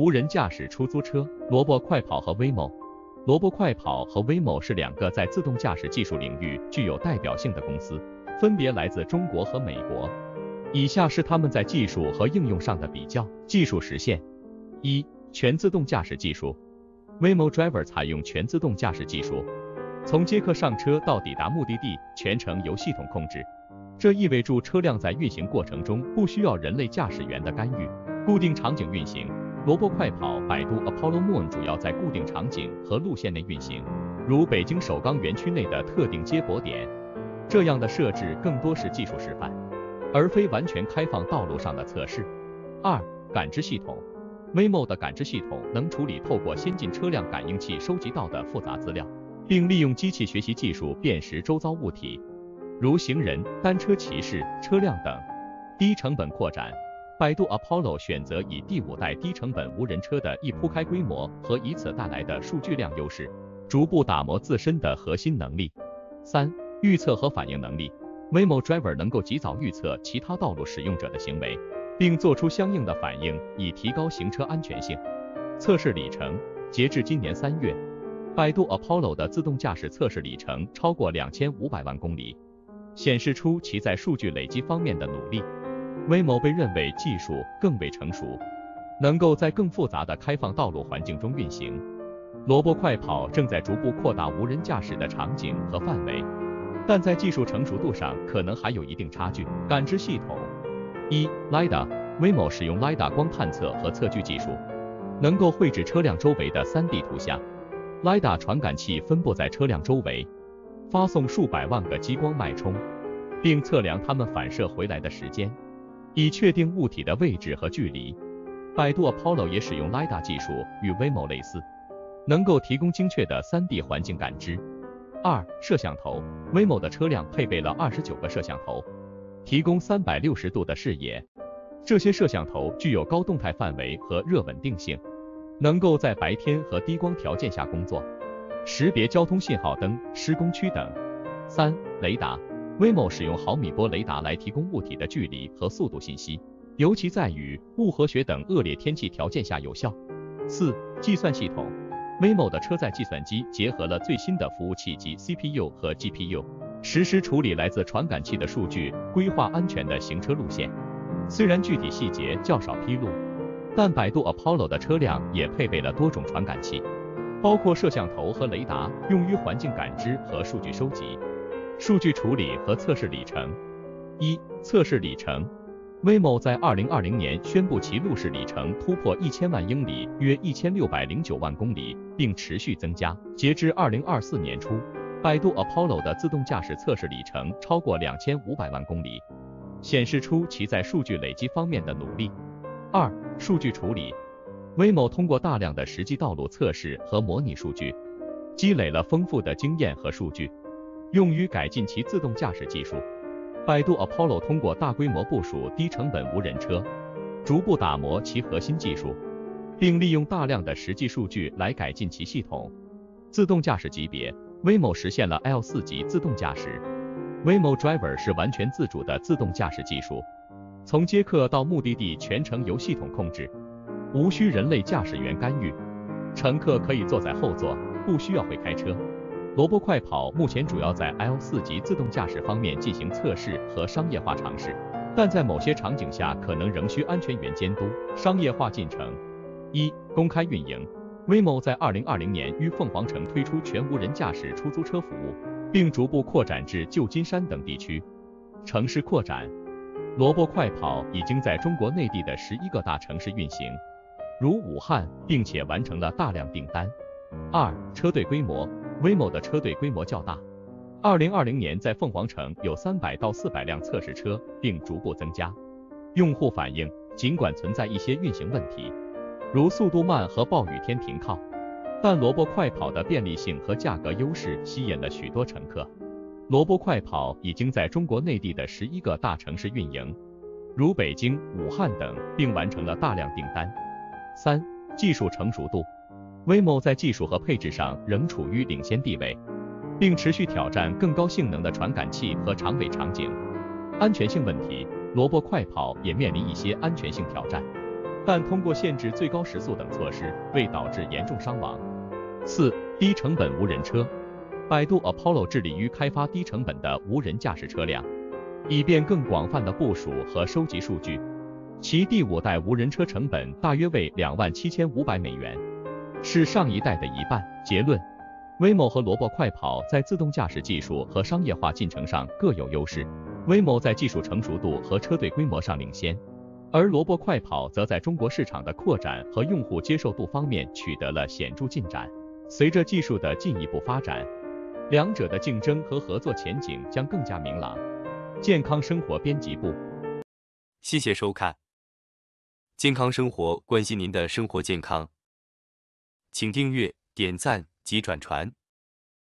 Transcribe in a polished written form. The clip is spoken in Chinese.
无人驾驶出租车，萝卜快跑和 Waymo。萝卜快跑和 Waymo 是两个在自动驾驶技术领域具有代表性的公司，分别来自中国和美国。以下是他们在技术和应用上的比较。技术实现：一、全自动驾驶技术。Waymo Driver 采用全自动驾驶技术，从接客上车到抵达目的地，全程由系统控制。这意味着车辆在运行过程中不需要人类驾驶员的干预。固定场景运行。萝卜快跑百度 Apollo Moon 主要在固定场景和路线内运行，如北京首钢园区内的特定接驳点。这样的设置更多是技术示范，而非完全开放道路上的测试。二、感知系统。Waymo 的感知系统能处理透过先进车辆感应器收集到的复杂资料，并利用机器学习技术辨识周遭物体，如行人、单车骑士、车辆等。低成本扩展。百度 Apollo 选择以第5代低成本无人车的铺开规模和以此带来的数据量优势，逐步打磨自身的核心能力。三、预测和反应能力。Waymo Driver 能够及早预测其他道路使用者的行为，并做出相应的反应，以提高行车安全性。测试里程。截至今年3月，百度 Apollo 的自动驾驶测试里程超过2500万公里，显示出其在数据累积方面的努力。Waymo 被认为技术更为成熟，能够在更复杂的开放道路环境中运行。萝卜快跑正在逐步扩大无人驾驶的场景和范围，但在技术成熟度上可能还有一定差距。感知系统。一、LiDAR。Waymo 使用 LiDAR 光探测和测距技术，能够绘制车辆周围的3D 图像。LiDAR 传感器分布在车辆周围，发送数百万个激光脉冲，并测量它们反射回来的时间，以确定物体的位置和距离。百度 Apollo 也使用 LiDAR 技术，与 Waymo 类似，能够提供精确的3D 环境感知。二、摄像头。Waymo 的车辆配备了29个摄像头，提供360度的视野。这些摄像头具有高动态范围和热稳定性，能够在白天和低光条件下工作，识别交通信号灯、施工区等。三、雷达。Waymo 使用毫米波雷达来提供物体的距离和速度信息，尤其在雨、雾和雪等恶劣天气条件下有效。四、计算系统。Waymo 的车载计算机结合了最新的服务器及 CPU 和 GPU， 实时处理来自传感器的数据，规划安全的行车路线。虽然具体细节较少披露，但百度 Apollo 的车辆也配备了多种传感器，包括摄像头和雷达，用于环境感知和数据收集。数据处理和测试里程。一、测试里程。Waymo 在2020年宣布其路试里程突破1000万英里，约1609万公里，并持续增加。截至2024年初，百度 Apollo 的自动驾驶测试里程超过2500万公里，显示出其在数据累积方面的努力。二、数据处理。Waymo 通过大量的实际道路测试和模拟数据，积累了丰富的经验和数据，用于改进其自动驾驶技术。百度 Apollo 通过大规模部署低成本无人车，逐步打磨其核心技术，并利用大量的实际数据来改进其系统。自动驾驶级别。Waymo 实现了 L4 级自动驾驶。Waymo Driver 是完全自主的自动驾驶技术，从接客到目的地全程由系统控制，无需人类驾驶员干预，乘客可以坐在后座，不需要会开车。萝卜快跑目前主要在 L4 级自动驾驶方面进行测试和商业化尝试，但在某些场景下可能仍需安全员监督。商业化进程。一、公开运营。Waymo 在2020年于凤凰城推出全无人驾驶出租车服务，并逐步扩展至旧金山等地区。城市扩展。萝卜快跑已经在中国内地的11个大城市运行，如武汉，并且完成了大量订单。二、车队规模。Waymo 的车队规模较大，2020年在凤凰城有300到400辆测试车，并逐步增加。用户反映，尽管存在一些运行问题，如速度慢和暴雨天停靠，但萝卜快跑的便利性和价格优势吸引了许多乘客。萝卜快跑已经在中国内地的11个大城市运营，如北京、武汉等，并完成了大量订单。三、技术成熟度。Waymo 在技术和配置上仍处于领先地位，并持续挑战更高性能的传感器和长尾场景。安全性问题。萝卜快跑也面临一些安全性挑战， 但通过限制最高时速等措施，未导致严重伤亡。4. 低成本无人车。百度 Apollo 致力于开发低成本的无人驾驶车辆，以便更广泛的部署和收集数据。其第5代无人车成本大约为$27,500，是上一代的一半。结论：Waymo 和萝卜快跑在自动驾驶技术和商业化进程上各有优势。Waymo 在技术成熟度和车队规模上领先，而萝卜快跑则在中国市场的扩展和用户接受度方面取得了显著进展。随着技术的进一步发展，两者的竞争和合作前景将更加明朗。健康生活编辑部， 谢谢收看。健康生活关心您的生活健康，请订阅、点赞及转传。